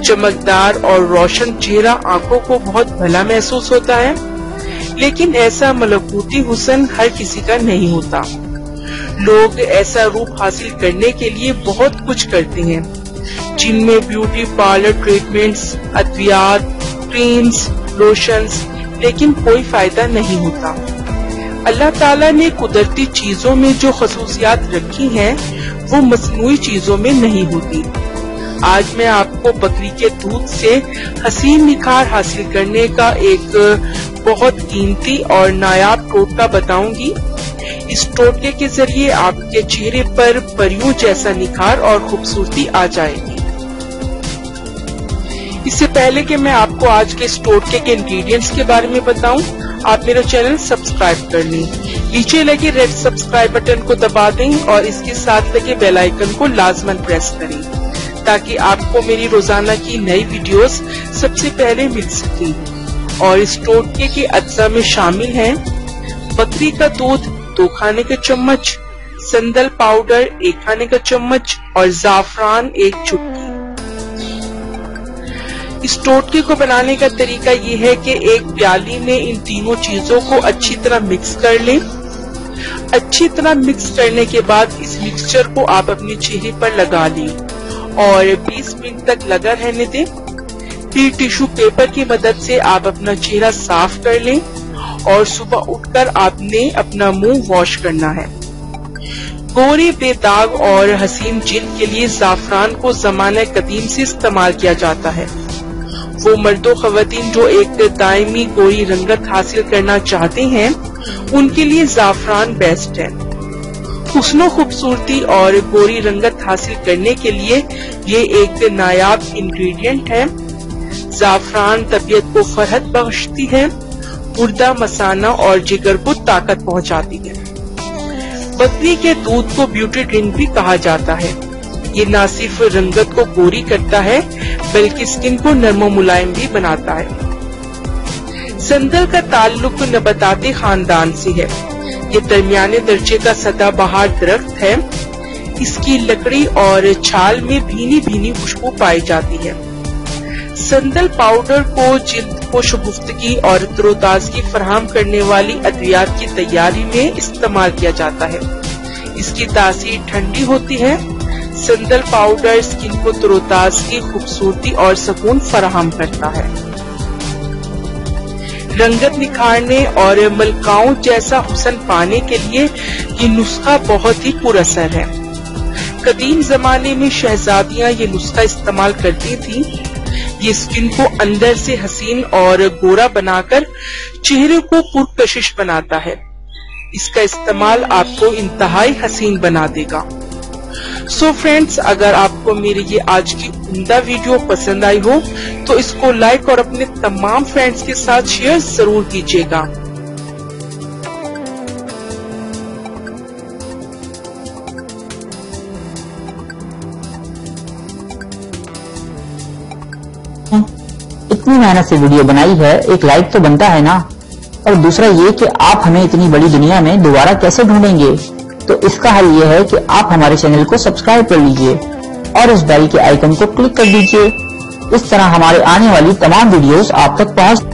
चमकदार और रोशन चेहरा आंखों को बहुत भला महसूस होता है, लेकिन ऐसा मलकूती हुस्न हर किसी का नहीं होता। लोग ऐसा रूप हासिल करने के लिए बहुत कुछ करते हैं, जिनमें ब्यूटी पार्लर ट्रीटमेंट्स, अद्वियात, क्रीम्स, लोशंस, लेकिन कोई फायदा नहीं होता। अल्लाह ताला ने कुदरती चीजों में जो खसूसियात रखी हैं, वो मसनूई चीजों में नहीं होती। आज मैं आपको बकरी के दूध से हसीन निखार हासिल करने का एक बहुत कीमती और नायाब टोटका बताऊंगी। इस टोटके के जरिए आपके चेहरे पर परियों जैसा निखार और खूबसूरती आ जाएगी। इससे पहले कि मैं आपको आज के इस टोटके के इंग्रेडिएंट्स के बारे में बताऊं, आप मेरा चैनल सब्सक्राइब कर लें। नीचे लगे रेड सब्सक्राइब बटन को दबा दें और इसके साथ लगे बेल आइकन को लाजमन प्रेस करें, ताकि आपको मेरी रोजाना की नई वीडियोस सबसे पहले मिल सके। और इस टोटके के अज्जा में शामिल हैं बकरी का दूध 2 खाने का चम्मच, संदल पाउडर 1 खाने का चम्मच और जाफरान 1 चुटकी। इस टोटके को बनाने का तरीका ये है कि एक प्याली में इन तीनों चीजों को अच्छी तरह मिक्स कर लें। अच्छी तरह मिक्स करने के बाद इस मिक्सचर को आप अपने चेहरे पर लगा लें और 20 मिनट तक लगा रहने दें। फिर टिश्यू पेपर की मदद से आप अपना चेहरा साफ कर लें और सुबह उठकर आपने अपना मुंह वॉश करना है। गोरे, बेदाग और हसीन जिल्द के लिए जाफरान को ज़माने कदीम से इस्तेमाल किया जाता है। वो मर्दो ख़वातीन जो एक दायमी गोरी रंगत हासिल करना चाहते हैं, उनके लिए जाफरान बेस्ट है। हुस्नो खूबसूरती और गोरी रंगत हासिल करने के लिए ये एक नायाब इंग्रेडिएंट है। जाफरान तबीयत को फरहत बख्शती है, गुर्दा, मसाना और जिगर को ताकत पहुंचाती है। बकरी के दूध को ब्यूटी ड्रिंक भी कहा जाता है। ये न सिर्फ रंगत को गोरी करता है, बल्कि स्किन को नरम मुलायम भी बनाता है। संदल का ताल्लुक नबताती खानदान से है। ये दरमियाने दर्जे का सदाबहार दरख्त है। इसकी लकड़ी और छाल में भीनी भीनी खुशबू पाई जाती है। संदल पाउडर को जिल्द को शगुफ्तगी और तरोताजगी फराहम करने वाली अद्वियात की तैयारी में इस्तेमाल किया जाता है। इसकी तासीर ठंडी होती है। संदल पाउडर स्किन को तरोताजगी, खूबसूरती और सुकून फराहम करता है। रंगत निखारने और मलकाओं जैसा हुस्न पाने के लिए ये नुस्खा बहुत ही पुरअसर है। कदीम जमाने में शहजादियां ये नुस्खा इस्तेमाल करती थी। ये स्किन को अंदर से हसीन और गोरा बनाकर चेहरे को पुरकशिश बनाता है। इसका इस्तेमाल आपको इंतहाई हसीन बना देगा। सो फ्रेंड्स, अगर आपको मेरी ये आज की उम्दा वीडियो पसंद आई हो तो इसको लाइक और अपने तमाम फ्रेंड्स के साथ शेयर जरूर कीजिएगा। इतनी मेहनत से वीडियो बनाई है, एक लाइक तो बनता है ना। और दूसरा ये कि आप हमें इतनी बड़ी दुनिया में दोबारा कैसे ढूंढेंगे, तो इसका हल ये है कि आप हमारे चैनल को सब्सक्राइब कर लीजिए और उस बेल के आइकन को क्लिक कर दीजिए। इस तरह हमारे आने वाली तमाम वीडियोस आप तक पहुंच